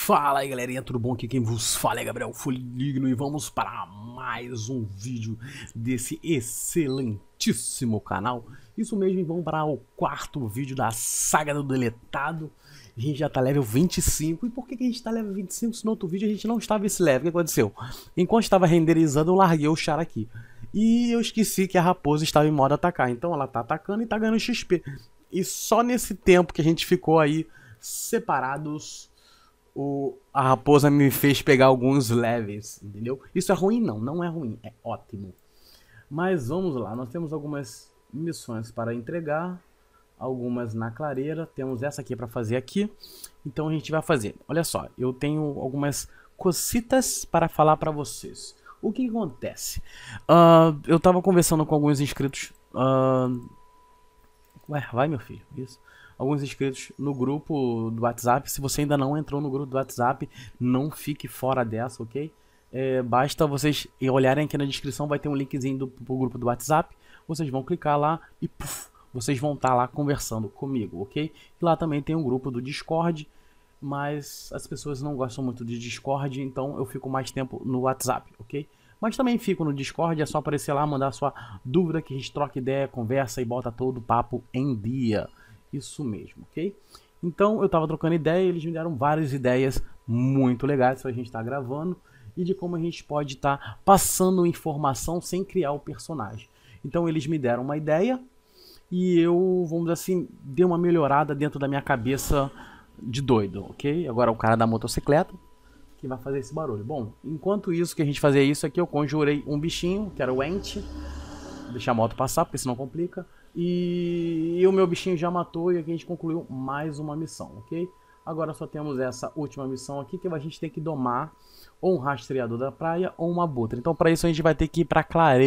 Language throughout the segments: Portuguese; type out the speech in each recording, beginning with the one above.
Fala aí galerinha, tudo bom? Aqui quem vos fala é Gabriel Foligno e vamos para mais um vídeo desse excelentíssimo canal. Isso mesmo, e vamos para o quarto vídeo da saga do deletado. A gente já tá level 25. E por que a gente tá level 25 se no outro vídeo a gente não estava esse level? O que aconteceu? Enquanto estava renderizando eu larguei o char aqui. E eu esqueci que a raposa estava em modo atacar. Então ela tá atacando e tá ganhando XP. E só nesse tempo que a gente ficou aí separados, a raposa me fez pegar alguns levels, entendeu? Isso é ruim? Não, não é ruim, é ótimo. Mas vamos lá, nós temos algumas missões para entregar, algumas na clareira, temos essa aqui para fazer aqui, então a gente vai fazer. Olha só, eu tenho algumas cositas para falar para vocês. O que acontece? Eu tava conversando com alguns inscritos. Ué, vai meu filho, isso. Alguns inscritos no grupo do WhatsApp. Se você ainda não entrou no grupo do WhatsApp, não fique fora dessa, ok? Basta vocês olharem aqui na descrição, vai ter um linkzinho pro grupo do WhatsApp. Vocês vão clicar lá e puff, vocês vão estar lá conversando comigo, ok? E lá também tem um grupo do Discord, mas as pessoas não gostam muito de Discord, então eu fico mais tempo no WhatsApp, ok? Mas também fico no Discord, é só aparecer lá, mandar sua dúvida que a gente troca ideia, conversa e bota todo o papo em dia. Isso mesmo, ok? Então eu tava trocando ideia e eles me deram várias ideias muito legais pra gente estar gravando e de como a gente pode estar passando informação sem criar o personagem. Então eles me deram uma ideia e eu, vamos dizer assim, dei uma melhorada dentro da minha cabeça de doido, ok? Agora o cara da motocicleta que vai fazer esse barulho. Bom, enquanto isso que a gente fazia isso aqui, eu conjurei um bichinho, que era o Ent. Deixar a moto passar, porque senão complica. E o meu bichinho já matou e aqui a gente concluiu mais uma missão, ok? Agora só temos essa última missão aqui, que a gente tem que domar ou um rastreador da praia ou uma abutre. Então para isso a gente vai ter que ir para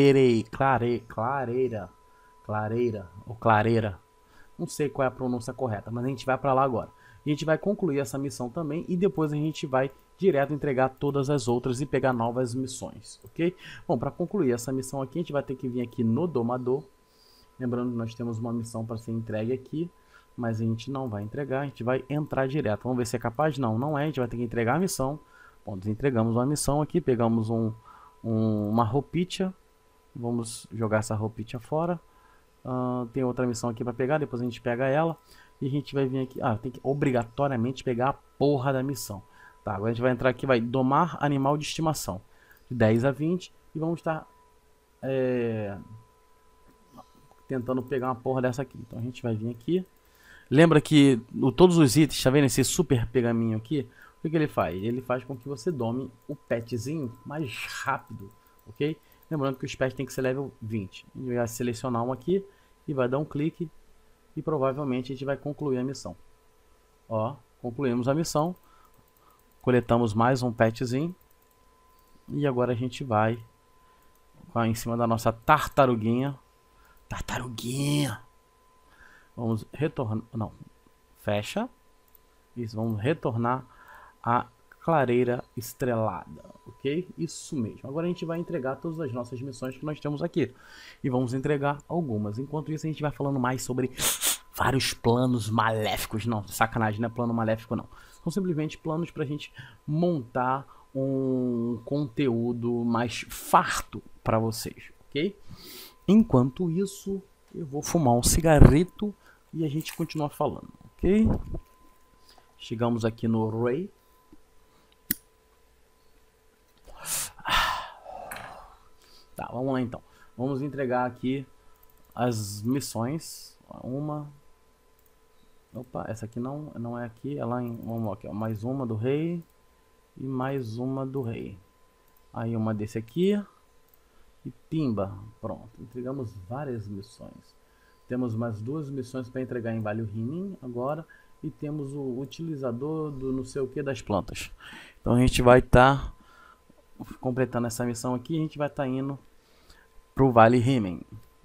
Clareira. Não sei qual é a pronúncia correta, mas a gente vai para lá agora. A gente vai concluir essa missão também e depois a gente vai direto entregar todas as outras e pegar novas missões, ok? Bom, para concluir essa missão aqui, a gente vai ter que vir aqui no domador. Lembrando que nós temos uma missão para ser entregue aqui, mas a gente não vai entregar, a gente vai entrar direto. Vamos ver se é capaz? Não, não é, a gente vai ter que entregar a missão. Bom, nós entregamos uma missão aqui, pegamos uma roupinha, vamos jogar essa roupinha fora. Tem outra missão aqui para pegar, depois a gente pega ela. E a gente vai vir aqui, tem que obrigatoriamente pegar a porra da missão. Tá, agora a gente vai entrar aqui, vai domar animal de estimação. De 10 a 20 e vamos estar tentando pegar uma porra dessa aqui. Então a gente vai vir aqui. Lembra que todos os itens, tá vendo esse super pergaminho aqui? O que ele faz? Ele faz com que você dome o petzinho mais rápido, ok? Lembrando que os pets tem que ser level 20. A gente vai selecionar um aqui e vai dar um clique e provavelmente a gente vai concluir a missão. Ó, concluímos a missão. Coletamos mais um petzinho. E agora a gente vai em cima da nossa tartaruguinha. Vamos retornar. Não. Fecha. Isso, vamos retornar a clareira estrelada. Ok? Isso mesmo. Agora a gente vai entregar todas as nossas missões que nós temos aqui. E vamos entregar algumas. Enquanto isso a gente vai falando mais sobre vários planos maléficos. Não, sacanagem, não é plano maléfico não. São simplesmente planos pra gente montar um conteúdo mais farto para vocês, ok? Enquanto isso, eu vou fumar um cigarrito e a gente continua falando, ok? Chegamos aqui no Ray. Tá, vamos lá então. Vamos entregar aqui as missões. Opa, essa aqui não é aqui, é lá em... Vamos aqui, ó, mais uma do rei e mais uma do rei. Aí uma desse aqui e pimba, pronto. Entregamos várias missões. Temos mais duas missões para entregar em Vale Rimin agora e temos o utilizador do não sei o que das plantas. Então a gente vai estar completando essa missão aqui e a gente vai estar indo pro Vale Rimin.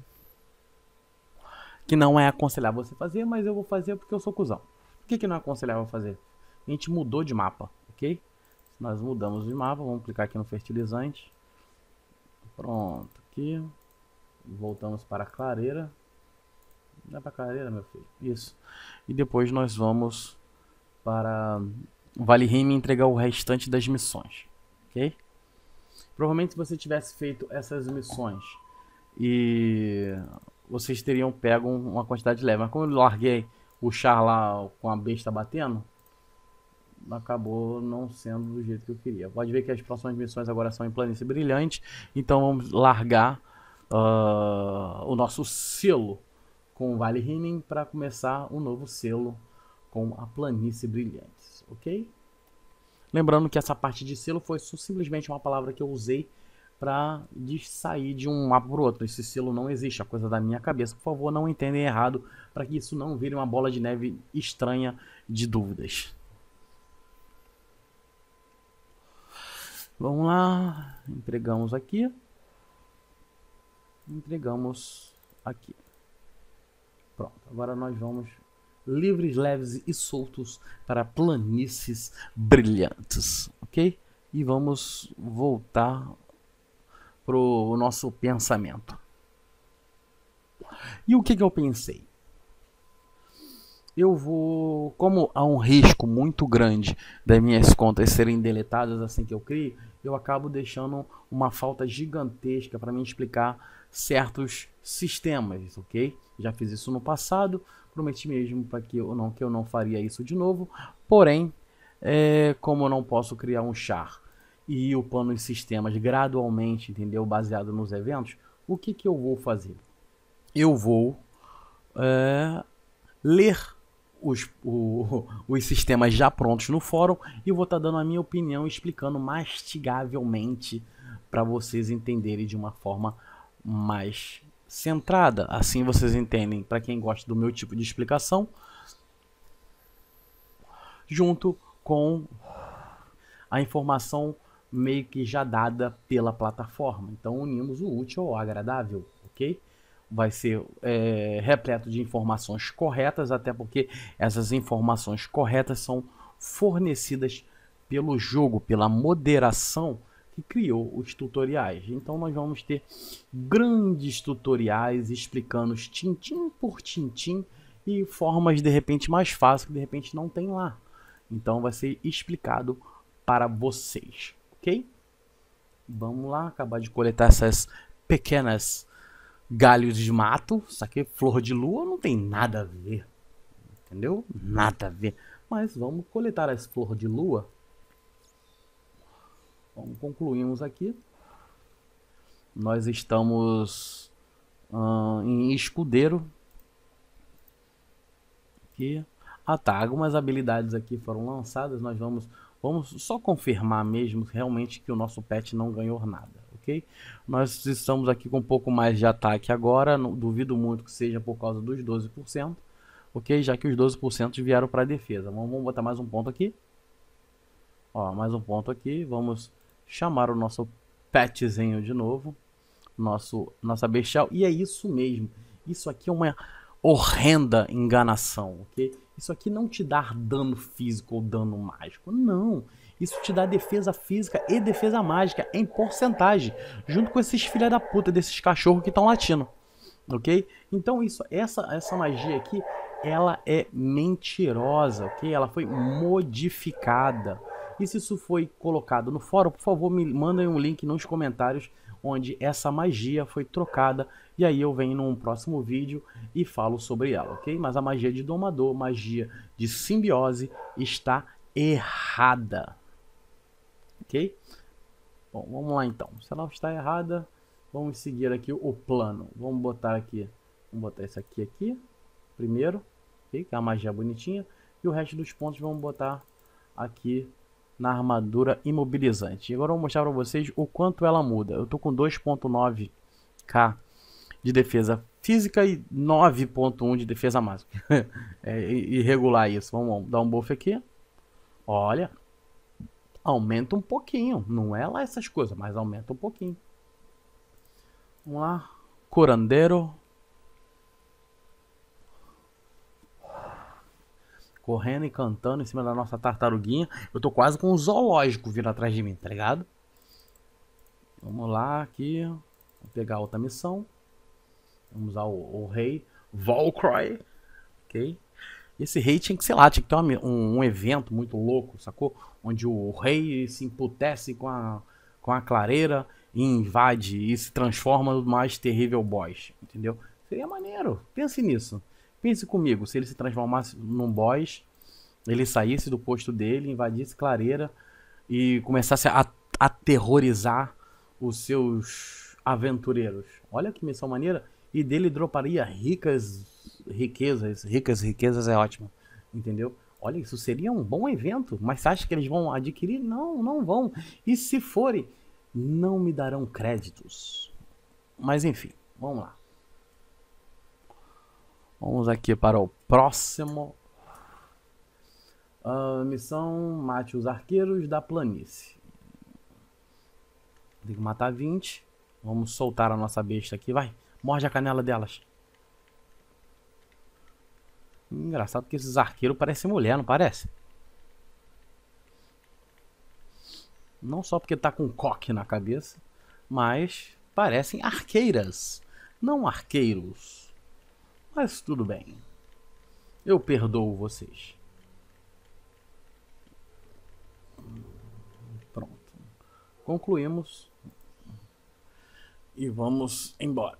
Que não é aconselhável você fazer, mas eu vou fazer porque eu sou cuzão. Por que não é aconselhável fazer? A gente mudou de mapa, ok? Nós mudamos de mapa, vamos clicar aqui no fertilizante. Pronto, aqui. Voltamos para a clareira. Não é para a clareira, meu filho? Isso. E depois nós vamos para Vale Rime entregar o restante das missões, ok? Provavelmente se você tivesse feito essas missões e vocês teriam pego uma quantidade leve, mas como eu larguei o char lá com a besta batendo, acabou não sendo do jeito que eu queria. Pode ver que as próximas missões agora são em Planície Brilhante, então vamos largar o nosso selo com o Vale Rime para começar um novo selo com a Planície Brilhante, ok? Lembrando que essa parte de selo foi simplesmente uma palavra que eu usei para sair de um mapa para o outro. Esse selo não existe, é coisa da minha cabeça. Por favor, não entendem errado, para que isso não vire uma bola de neve estranha de dúvidas. Vamos lá, entregamos aqui. Entregamos aqui. Pronto, agora nós vamos livres, leves e soltos para planícies brilhantes, ok? E vamos voltar pro nosso pensamento. E o que eu pensei? Eu vou, como há um risco muito grande das minhas contas serem deletadas assim que eu crio, eu acabo deixando uma falta gigantesca para me explicar certos sistemas, ok? Já fiz isso no passado, prometi mesmo para que eu não faria isso de novo, porém, como eu não posso criar um char e ir upando os sistemas gradualmente, entendeu? Baseado nos eventos, o que eu vou fazer? Eu vou ler os sistemas já prontos no fórum e vou estar dando a minha opinião, explicando mastigavelmente para vocês entenderem de uma forma mais centrada. Assim vocês entendem, para quem gosta do meu tipo de explicação, junto com a informação meio que já dada pela plataforma. Então unimos o útil ao agradável, ok? Vai ser repleto de informações corretas, até porque essas informações corretas são fornecidas pelo jogo, pela moderação que criou os tutoriais. Então nós vamos ter grandes tutoriais explicando tintim por tintim e formas de repente mais fáceis que de repente não tem lá. Então vai ser explicado para vocês, ok? Vamos lá, acabar de coletar essas pequenas galhos de mato. Isso aqui, flor de lua, não tem nada a ver, entendeu? Nada a ver. Mas vamos coletar as flor de lua. Vamos concluímos aqui. Nós estamos em escudeiro. Aqui. Ah tá, algumas habilidades aqui foram lançadas. Nós vamos só confirmar mesmo realmente que o nosso pet não ganhou nada. Okay? Nós estamos aqui com um pouco mais de ataque agora, não duvido muito que seja por causa dos 12%, ok? Já que os 12% vieram para a defesa. Vamos botar mais um ponto aqui. Ó, mais um ponto aqui. Vamos chamar o nosso petzinho de novo, nossa bestial. E é isso mesmo. Isso aqui é uma horrenda enganação, ok? Isso aqui não te dá dano físico ou dano mágico, não. Isso te dá defesa física e defesa mágica em porcentagem, junto com esses filha da puta desses cachorros que estão latindo, ok? Então essa magia aqui, ela é mentirosa, ok? Ela foi modificada. E se isso foi colocado no fórum, por favor, me mandem um link nos comentários onde essa magia foi trocada, e aí eu venho num próximo vídeo e falo sobre ela, ok? Mas a magia de domador, magia de simbiose, está errada, ok? Bom, vamos lá então. Se ela está errada, vamos seguir aqui o plano. Vamos botar isso aqui primeiro, ok? Que é a magia bonitinha, e o resto dos pontos vamos botar aqui na armadura imobilizante. E agora eu vou mostrar para vocês o quanto ela muda. Eu tô com 2.9k de defesa física e 9.1 de defesa mágica. É irregular isso. Vamos dar um buff aqui. Olha, aumenta um pouquinho. Não é lá essas coisas, mas aumenta um pouquinho. Vamos lá. Curandeiro. Correndo e cantando em cima da nossa tartaruguinha. Eu tô quase com um zoológico vindo atrás de mim, tá ligado? Vamos lá aqui. Vou pegar outra missão. Vamos usar o rei Valkyrie. Ok? Esse rei tinha que, sei lá, tinha que ter um evento muito louco, sacou? Onde o rei se emputece com a clareira e invade e se transforma no mais terrível boss, entendeu? Seria maneiro. Pense nisso. Pense comigo, se ele se transformasse num boss, ele saísse do posto dele, invadisse clareira e começasse a aterrorizar os seus aventureiros. Olha que missão maneira. E dele droparia ricas riquezas. Ricas riquezas é ótimo. Entendeu? Olha, isso seria um bom evento. Mas você acha que eles vão adquirir? Não, não vão. E se forem, não me darão créditos. Mas enfim, vamos lá. Vamos aqui para o próximo. Missão: mate os arqueiros da planície. Tem que matar 20. Vamos soltar a nossa besta aqui, vai. Morde a canela delas. Engraçado que esses arqueiros parecem mulher, não parece? Não só porque tá com um coque na cabeça, mas parecem arqueiras, não arqueiros. Mas tudo bem. Eu perdoo vocês. Pronto. Concluímos. E vamos embora.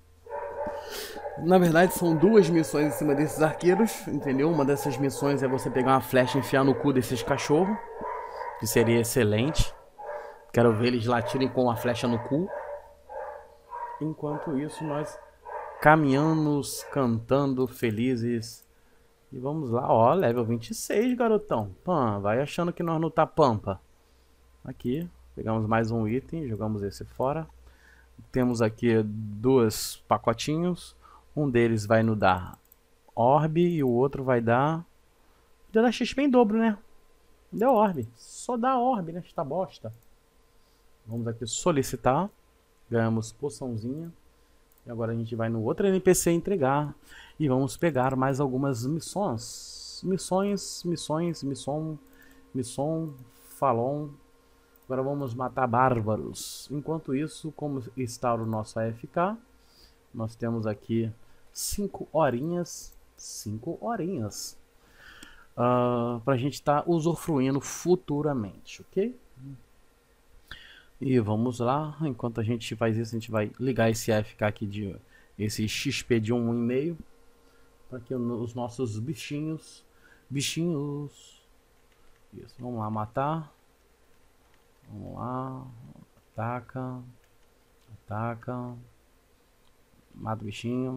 Na verdade são duas missões em cima desses arqueiros, entendeu? Uma dessas missões é você pegar uma flecha e enfiar no cu desses cachorros, que seria excelente. Quero ver eles latirem com uma flecha no cu. Enquanto isso nós caminhamos, cantando, felizes. E vamos lá, ó, level 26, garotão. Pam, vai achando que nós não tá pampa. Aqui, pegamos mais um item, jogamos esse fora. Temos aqui dois pacotinhos. Um deles vai nos dar orbe e o outro vai dar... Deu da XP em dobro, né? Deu orbe. Só dá orbe nesta bosta. Vamos aqui solicitar. Ganhamos poçãozinha. E agora a gente vai no outro NPC entregar. E vamos pegar mais algumas missões. Missão, falon. Agora vamos matar bárbaros. Enquanto isso, como está o nosso AFK, nós temos aqui 5 horinhas. 5 horinhas. Pra gente estar usufruindo futuramente, ok? E vamos lá. Enquanto a gente faz isso, a gente vai ligar esse AFK aqui de... esse XP de 1,5. Para que os nossos bichinhos... Isso, vamos lá matar. Vamos lá, ataca, mata o bichinho,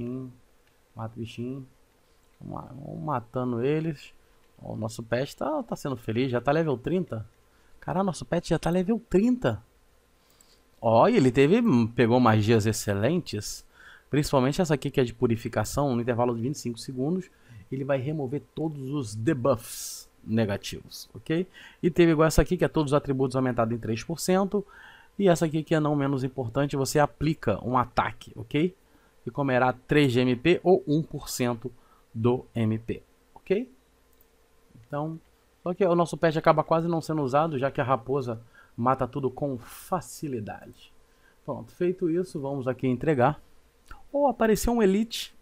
vamos lá, vamos matando eles. O nosso pet tá sendo feliz, já tá level 30. Caralho, nosso pet já tá level 30. Ó, e ele pegou magias excelentes, principalmente essa aqui que é de purificação, no intervalo de 25 segundos. Ele vai remover todos os debuffs negativos, ok? E teve igual essa aqui, que é todos os atributos aumentados em 3%. E essa aqui, que é não menos importante, você aplica um ataque, ok? E comerá 3 de MP ou 1% do MP, ok? Então, só que o nosso pet acaba quase não sendo usado, já que a raposa mata tudo com facilidade. Pronto, feito isso, vamos aqui entregar. Oh, apareceu um elite.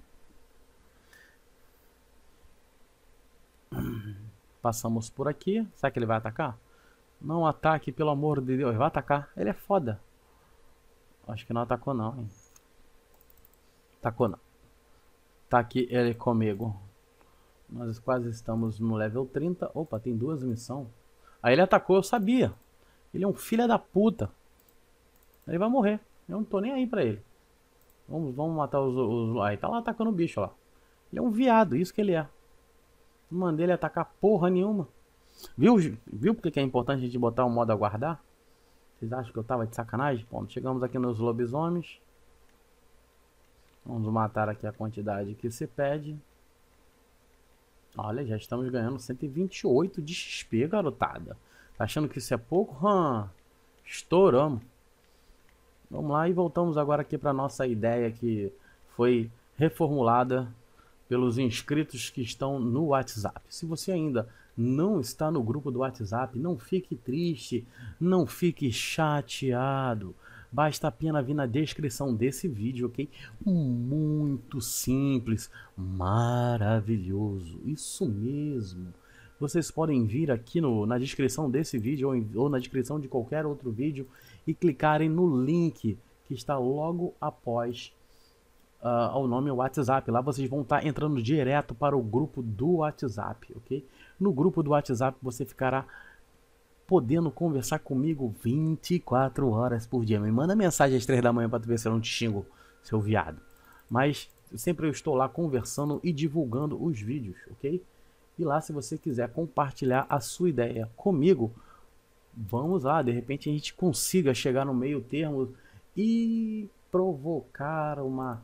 Passamos por aqui. Será que ele vai atacar? Não ataque, pelo amor de Deus. Vai atacar. Ele é foda. Acho que não atacou não, hein? Atacou não. Tá aqui ele comigo. Nós quase estamos no level 30. Opa, tem duas missões. Aí ele atacou, eu sabia. Ele é um filho da puta. Ele vai morrer. Eu não tô nem aí pra ele. Vamos matar os... Aí tá lá atacando o bicho, lá. Ele é um viado, isso que ele é. Não mandei ele atacar porra nenhuma. Viu porque que é importante a gente botar o modo aguardar? Vocês acham que eu tava de sacanagem? Bom, chegamos aqui nos lobisomens. Vamos matar aqui a quantidade que se pede. Olha, já estamos ganhando 128 de XP, garotada. Tá achando que isso é pouco? Estouramos. Vamos lá e voltamos agora aqui para nossa ideia que foi reformulada pelos inscritos que estão no WhatsApp. Se você ainda não está no grupo do WhatsApp, não fique triste, não fique chateado. Basta apenas vir na descrição desse vídeo, ok? Muito simples, maravilhoso, isso mesmo. Vocês podem vir aqui na descrição desse vídeo ou na descrição de qualquer outro vídeo e clicarem no link que está logo após ao nome WhatsApp. Lá vocês vão estar entrando direto para o grupo do WhatsApp, ok? No grupo do WhatsApp você ficará podendo conversar comigo 24 horas por dia. Me manda mensagem às 3 da manhã para tu ver se eu não te xingo, seu viado. Mas sempre eu estou lá conversando e divulgando os vídeos, ok? E lá, se você quiser compartilhar a sua ideia comigo, vamos lá, de repente a gente consiga chegar no meio termo e provocar uma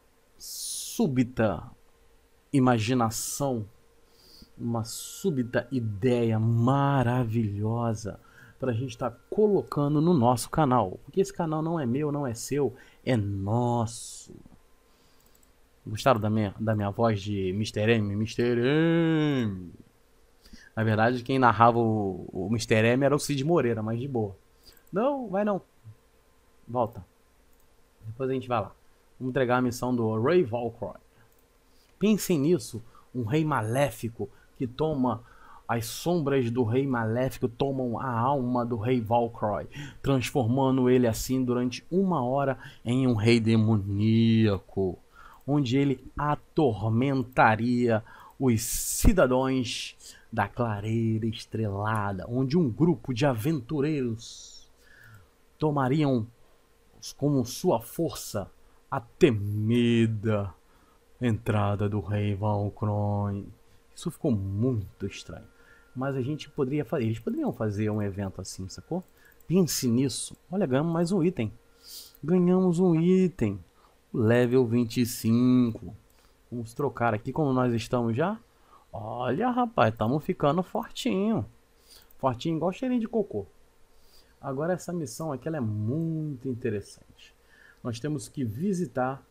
súbita imaginação, uma súbita ideia maravilhosa para a gente estar colocando no nosso canal. Porque esse canal não é meu, não é seu, é nosso. Gostaram da minha voz de Mr. M? Mr. M. Na verdade, quem narrava o Mr. M era o Cid Moreira, mas de boa. Não, vai não. Volta. Depois a gente vai lá. Vamos entregar a missão do Rei Valkyrie. Pensem nisso. Um rei maléfico que toma as sombras do rei maléfico, tomam a alma do rei Valkyrie, transformando ele assim durante 1 hora em um rei demoníaco, onde ele atormentaria os cidadãos da clareira estrelada, onde um grupo de aventureiros tomariam como sua força a temida entrada do rei Valkyrie. Isso ficou muito estranho, mas a gente poderia fazer, eles poderiam fazer um evento assim, sacou? Pense nisso. Olha, ganhamos mais um item. Ganhamos um item. Level 25. Vamos trocar aqui como nós estamos já. Olha, rapaz, estamos ficando fortinho. Fortinho igual cheirinho de cocô. Agora essa missão aqui ela é muito interessante. Nós temos que visitar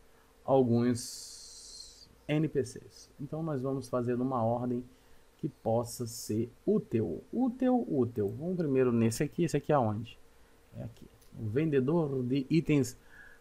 alguns NPCs. Então nós vamos fazer numa ordem que possa ser útil. Útil. Vamos primeiro nesse aqui. Esse aqui é onde? É aqui. O vendedor de itens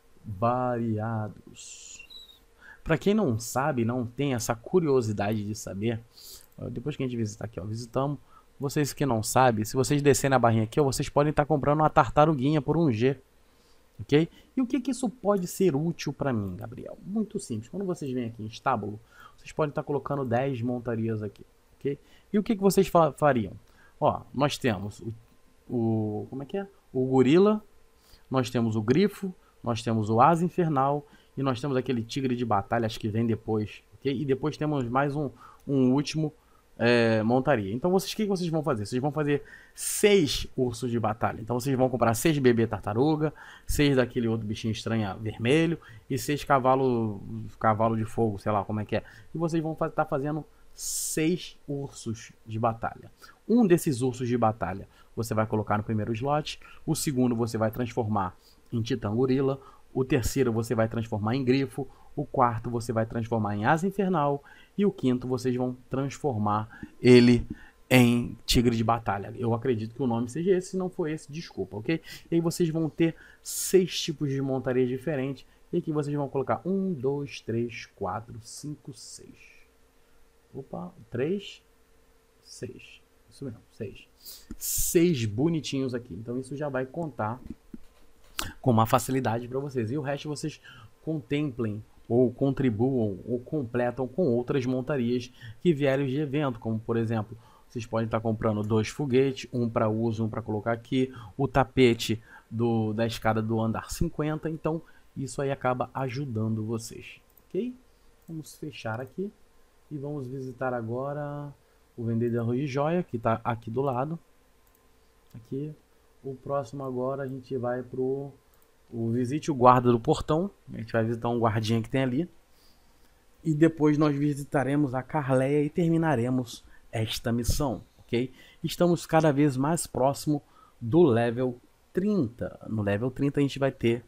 variados. Para quem não sabe, não tem essa curiosidade de saber, depois que a gente visitar aqui, ó, visitamos. Vocês que não sabem, se vocês descerem na barrinha aqui, ó, vocês podem estar comprando uma tartaruguinha por 1G. Ok? E o que isso pode ser útil para mim, Gabriel? Muito simples. Quando vocês vêm aqui em estábulo, vocês podem estar colocando 10 montarias aqui. Ok? E o que vocês fariam? Ó, nós temos como é que é? O gorila, nós temos o grifo, nós temos o asa infernal e nós temos aquele tigre de batalha, acho que vem depois, ok? E depois temos mais um último montaria. Então o que vocês vão fazer? Vocês vão fazer 6 ursos de batalha. Então vocês vão comprar 6 bebê tartaruga, 6 daquele outro bichinho estranho vermelho e 6 cavalo de fogo, sei lá como é que é. E vocês vão estar fazendo 6 ursos de batalha. Um desses ursos de batalha você vai colocar no primeiro slot, o segundo você vai transformar em titã gorila, o terceiro você vai transformar em grifo, o quarto você vai transformar em asa infernal e o quinto vocês vão transformar ele em tigre de batalha. Eu acredito que o nome seja esse, se não for esse, desculpa, ok? E aí vocês vão ter 6 tipos de montarias diferentes e aqui vocês vão colocar 1, 2, 3, 4, 5, 6. Opa, 3, 6. Isso mesmo, 6. 6 bonitinhos aqui. Então isso já vai contar com uma facilidade para vocês. E o resto vocês contemplem ou contribuam ou completam com outras montarias que vierem de evento, como por exemplo, vocês podem estar comprando 2 foguetes, um para uso, um para colocar aqui, o tapete da escada do andar 50, então isso aí acaba ajudando vocês, ok? Vamos fechar aqui e vamos visitar agora o vendedor de joia, que está aqui do lado. Aqui, o próximo agora a gente vai pro visite o guarda do portão. A gente vai visitar um guardinha que tem ali. E depois nós visitaremos a Carleia e terminaremos esta missão, ok? Estamos cada vez mais próximo do level 30. No level 30 a gente vai ter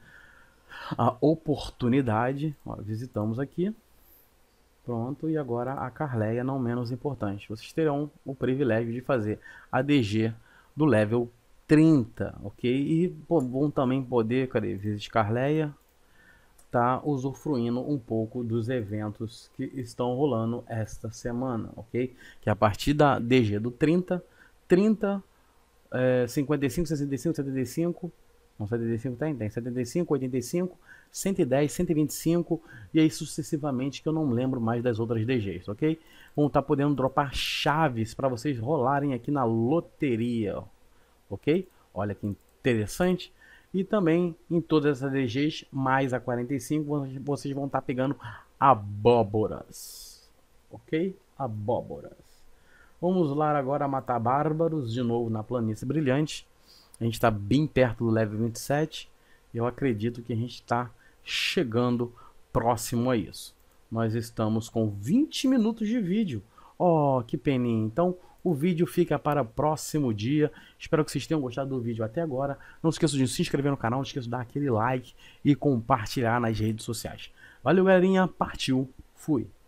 a oportunidade. Ó, visitamos aqui. Pronto, e agora a Carleia, não menos importante. Vocês terão o privilégio de fazer a DG do level 30, ok? E pô, bom também poder, cadê? Visit Carleia, tá usufruindo um pouco dos eventos que estão rolando esta semana, ok? Que a partir da DG do 30, 55, 65, 75, não, 75 tem 75, 85, 110, 125 e aí sucessivamente, que eu não lembro mais das outras DGs, ok? Vão estar podendo dropar chaves para vocês rolarem aqui na loteria, ok? Olha que interessante. E também em todas essas DGs, mais a 45, vocês vão estar pegando abóboras, ok? Abóboras. Vamos lá agora matar bárbaros de novo na planície brilhante. A gente está bem perto do level 27. Eu acredito que a gente está chegando próximo a isso. Nós estamos com 20 minutos de vídeo. Oh, que peninha. Então, o vídeo fica para próximo dia. Espero que vocês tenham gostado do vídeo até agora. Não se esqueça de se inscrever no canal, não esqueça de dar aquele like e compartilhar nas redes sociais. Valeu, galerinha. Partiu. Fui.